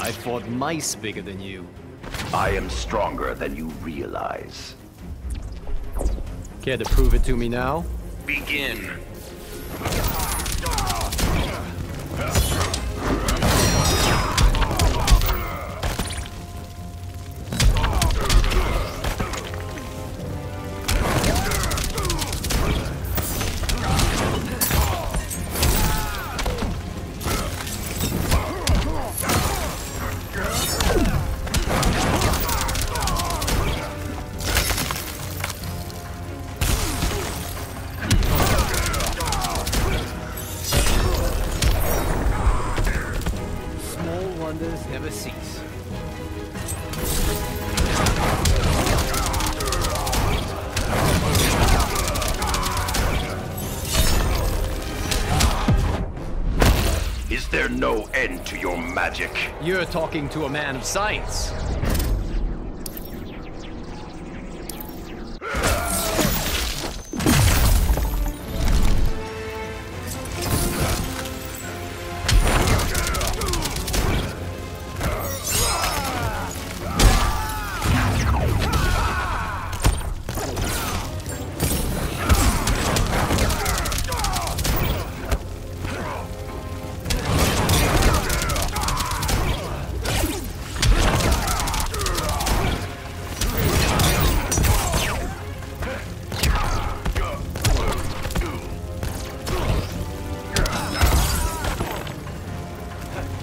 I fought mice bigger than you. I am stronger than you realize. Care to prove it to me now? Begin. Wonders never cease. Is there no end to your magic? You're talking to a man of science.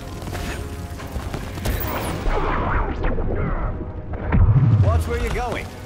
Watch where you're going.